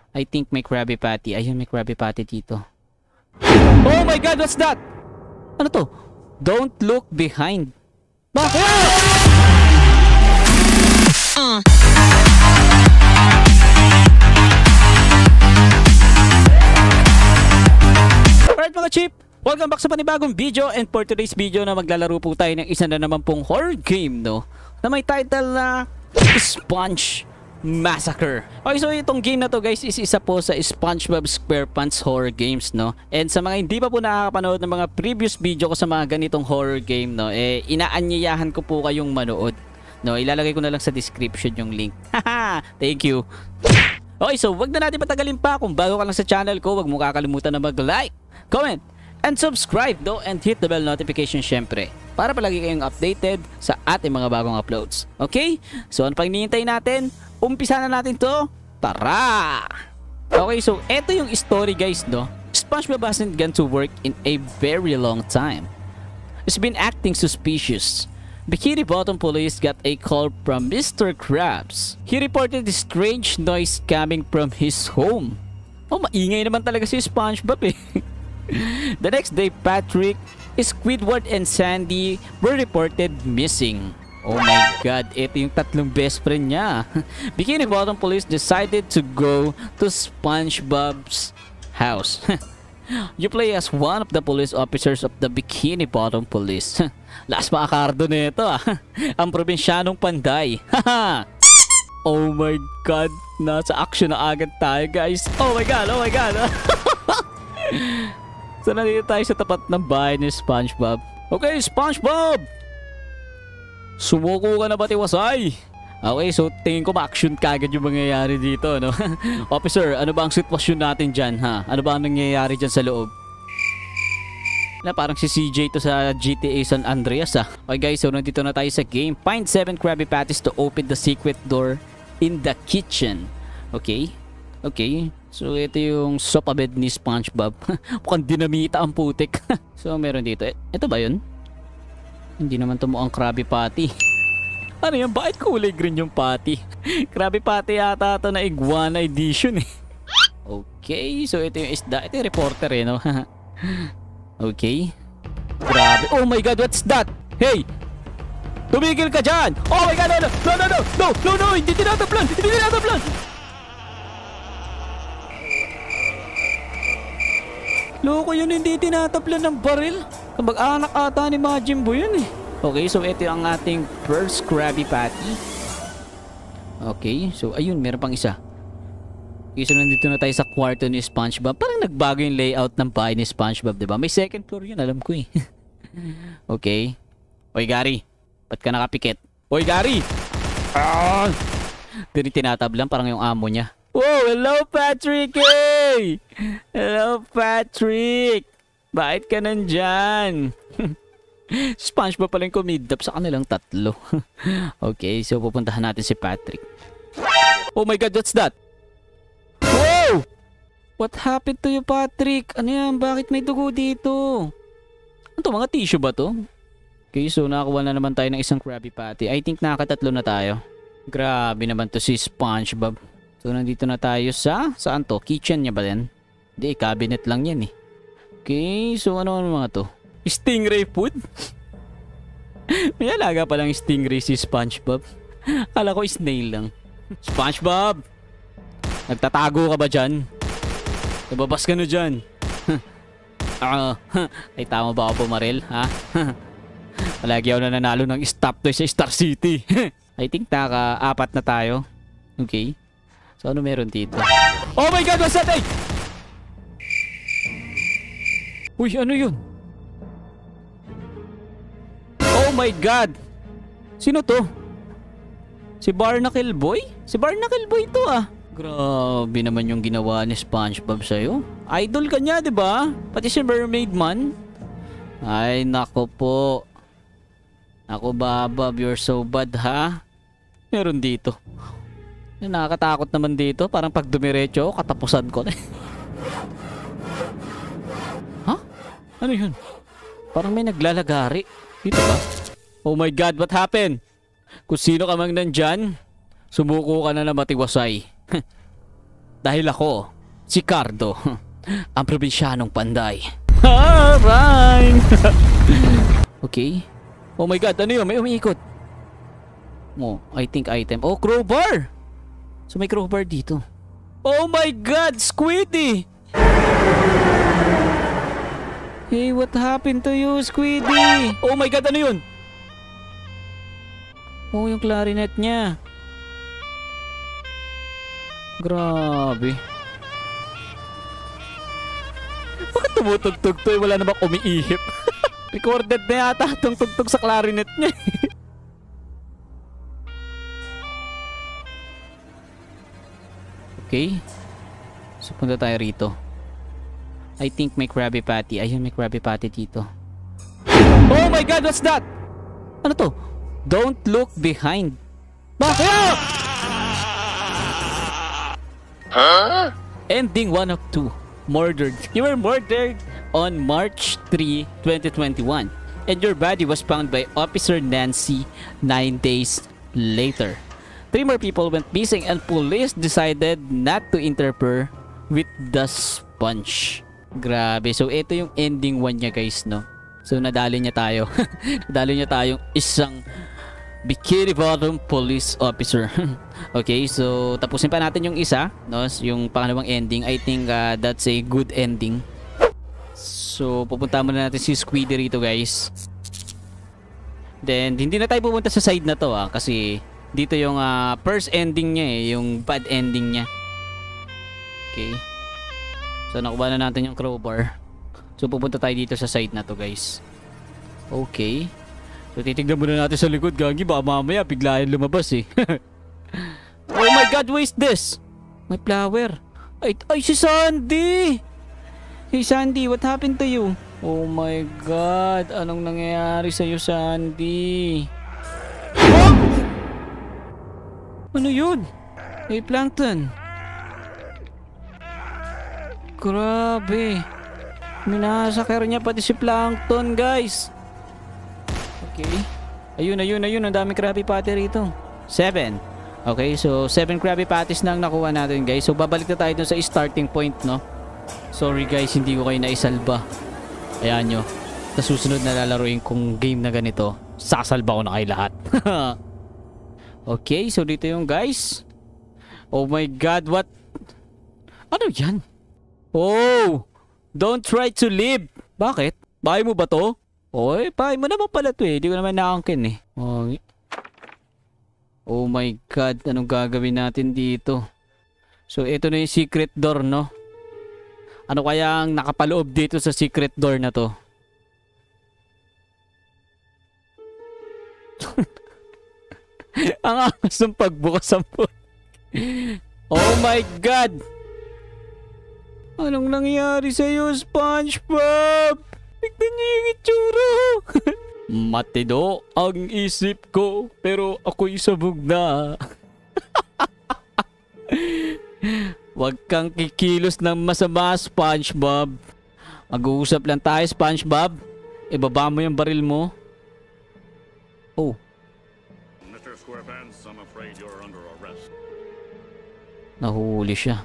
I think may Krabby Patty. Ayun, may Krabby Patty dito. Oh my God, what's that? Ano to? Don't look behind. Bakit? Alright mga chip, welcome back sa panibagong video, and for today's video na maglalaro po tayo ng isa na naman pong horror game, no? Na may title na Sponge Massacre. Okay, so itong game na to guys is isa po sa SpongeBob SquarePants horror games, no? And sa mga hindi pa po nakakapanood ng mga previous video ko sa mga ganitong horror game, no, inaanyayahan ko po kayong manood, no? Ilalagay ko na lang sa description yung link. Haha, thank you. Okay, so wag na natin patagalin pa. Kung bago ka lang sa channel ko, wag mo kakalimutan na mag-like, comment, and subscribe, no? And hit the bell notification syempre, para palagi kayong updated sa ating mga bagong uploads. Okay? So ano pang hinihintay natin? Umpisa na natin to. Tara! Okay, so eto yung story guys, no? SpongeBob hasn't gone to work in a very long time. He's been acting suspicious. Bikini Bottom Police got a call from Mr. Krabs. He reported a strange noise coming from his home. Oh, maingay naman talaga si SpongeBob eh. The next day, Patrick, Squidward and Sandy were reported missing. Oh my God, ito yung tatlong best friend niya. Bikini Bottom Police decided to go to SpongeBob's house. You play as one of the police officers of the Bikini Bottom Police. Last makakardo na ito ah. Ang probinsyanong panday. Oh my God, nasa action na agad tayo guys. Oh my God, oh my God. So nandito tayo sa tapat ng bahay ni SpongeBob. Okay, SpongeBob! Sumuko ka na ba, tiwasay? Okay, so tingin ko ma-action kagad yung mangyayari dito, no? Officer, ano ba ang sitwasyon natin dyan, ha? Ano ba ang nangyayari dyan sa loob? Na parang si CJ to sa GTA San Andreas, ha? Okay guys, so nandito na tayo sa game. Find 7 Krabby Patties to open the secret door in the kitchen. Okay? Okay. So ito yung sofa bed ni SpongeBob. Mukhang dinamita ang putik. So meron dito. Ito ba yun? Hindi naman to mukhang Krabby Patty. Ano yan? Bakit kulay green yung patty? Krabby Patty yata ito na iguana edition eh. Okay, so ito yung isda. Ito yung reporter eh, no? Okay. Grabe. Oh my God, what's that? Hey! Tumigil ka dyan! Oh my God, no, no, no, no, no, no, no, no, hindi tinataplan! Hindi tinataplan! Loko yun, hindi tinataplan ng baril. Kamag-anak ata ni Majimbo yun eh. Okay, so ito ang ating first Krabby Patty. Okay, so ayun, meron pang isa. Okay, so nandito na tayo sa kwarto ni SpongeBob. Parang nagbago yung layout ng bahay ni SpongeBob, diba? May second floor yun, alam ko eh. Okay. Oy, Gary. Ba't ka nakapikit? Oy, Gary! Ah! Doon yung tinatablan, parang yung amo niya. Wow, hello Patrick! Hey! Hello Patrick! Bakit ka nandyan? SpongeBob pala yung kumidap sa kanilang tatlo. Okay, so pupuntahan natin si Patrick. Oh my God, what's that? Wow! What happened to you, Patrick? Ano yan? Bakit may dugo dito? Ano to? Mga tissue ba to? Okay, so nakakuha na naman tayo ng isang Krabby Patty. I think nakakatatlo na tayo. Grabe naman to si SpongeBob. So nandito na tayo sa... Saan to? Kitchen niya ba din? Hindi, cabinet lang yan eh. Okay, so ano mga to? Stingray food? May alaga palang stingray si SpongeBob. Akala ko snail lang. SpongeBob! Nagtatago ka ba dyan? Nababas ka na dyan? Ay tama ba ako pumaril? Ha? Palagi ako na nanalo ng stop toy sa Star City. I think naka-4 na tayo. Okay. So ano meron dito? Oh my God, what's that? Ay! Uy, ano yun? Oh my God! Sino to? Si Barnacle Boy? Si Barnacle Boy to ah. Grabe naman yung ginawa ni SpongeBob sa'yo. Idol ka niya, diba? Pati si Mermaid Man. Ay, nako po. Ako Bob, you're so bad ha. Meron dito. Nakakatakot naman dito. Parang pag dumiretso, katapusan ko na. Ha? Ano yun? Parang may naglalagari. Dito ba? Oh my God, what happened? Kung sino ka mang nandyan, sumuko ka na na matiwasay. Dahil ako, si Cardo, ang probinsyanong panday. Alright! Okay. Oh my god, ano yun? May umiikot. Oh, I think item. Oh, crowbar! So may crowbar dito. Oh my god, Squiddy! Hey, what happened to you, Squiddy? Oh my god, ano yun? Oh, yung clarinet niya. Grabe. Bakit tumutugtog to? Wala na bang umiihip? Recorded na yata itong tugtog sa clarinet niya. Okay. So punta tayo rito. I think may Krabby Patty. Ayun, may Krabby Patty dito. Oh my god, what's that? Ano to? Don't look behind. Bakit? Huh? Ending 1 of 2. Murdered. You were murdered on March 3, 2021. And your body was found by Officer Nancy 9 days later. 3 more people went missing and police decided not to interfere with the sponge. Grabe. So, ito yung ending 1 niya, guys, no? So, nadali niya tayo. Nadali niya tayong isang Bikini Bottom Police Officer. Okay, so tapusin pa natin yung isa, no? Yung pangalawang ending. I think that's a good ending. So, pupunta muna natin si Squiddy rito, guys. Then, hindi na tayo pupunta sa side na to, kasi dito yung first ending niya, yung bad ending niya. Okay. So, nakuha na natin yung crowbar. So, pupunta tayo dito sa side na to, guys. Okay. So, titignan muna natin sa likod, gagi. Baka mamaya, bigla yung lumabas, eh. Oh my god, what is this? May flower. Ay, si Sandy! Hey, Sandy, what happened to you? Oh my god, anong nangyayari sa'yo, Sandy? Oh! Ano yun? Hey, Plankton. Grabe. Minasakar niya pati si Plankton, guys. Okay. Ayun. Ang daming Krabby Patty rito. 7. Okay, so 7 Krabby Patties na ang nakuha natin, guys. So, babalik na tayo dun sa starting point, no? Sorry, guys, hindi ko kayo naisalba. Ayan nyo. Sa susunod na lalaroin kong game na ganito, sasalba ko na kayo lahat. Okay, so dito yung guys. Oh my god, what? Ano yan? Oh! Don't try to live. Bakit? Bahay mo ba to? Oy, bahay mo naman pala to, eh. Di ko naman naangkin, eh. Okay. Oh my god, anong gagawin natin dito? So, ito na yung secret door, no? Ano kaya ang nakapaloob dito sa secret door na to? Ang angas ng pagbukas ng puto. Oh my god! Anong nangyari sa'yo, SpongeBob? Tignan niyo yung itsura. Matido ang isip ko, pero ako'y sabog na. Huwag kang kikilos ng masama, SpongeBob. Mag-uusap lang tayo, SpongeBob. Ibaba mo yung baril mo. Oh. Mr. Squarepants, I'm afraid you're under arrest. Nahuli siya.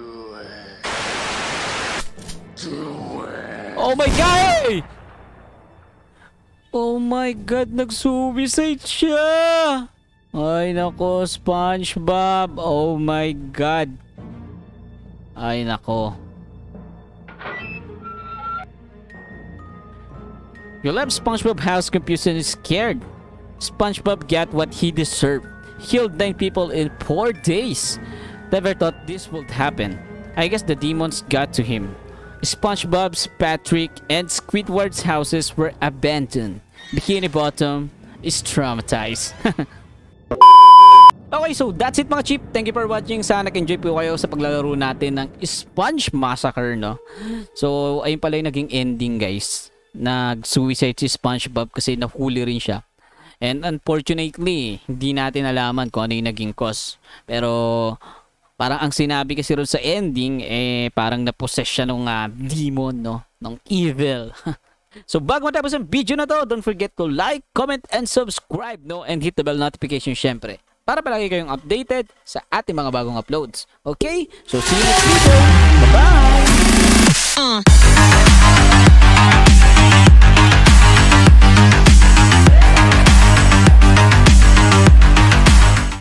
Oh my god! Oh my god, nag-suicide siya! Ay nako, SpongeBob. Oh my god. Ay nako. You left SpongeBob house confused and scared. SpongeBob got what he deserved. Killed 9 people in 4 days. Never thought this would happen. I guess the demons got to him. SpongeBob's, Patrick, and Squidward's houses were abandoned. Bikini Bottom is traumatized. Okay, so that's it, mga chip. Thank you for watching. Sana nag-enjoy po kayo sa paglalaro natin ng Sponge Massacre, no? So, ayun pala yung naging ending, guys. Nag-suicide si SpongeBob kasi nahuli rin siya. And unfortunately, hindi natin alaman kung ano yung naging cause. Pero parang ang sinabi kasi rin sa ending, parang na-possess siya ng demon, no? Ng evil. So, bago matapos ang video na to, don't forget to like, comment, and subscribe, no? And hit the bell notification, syempre. para palagi kayong updated sa ating mga bagong uploads. Okay? So see you next video!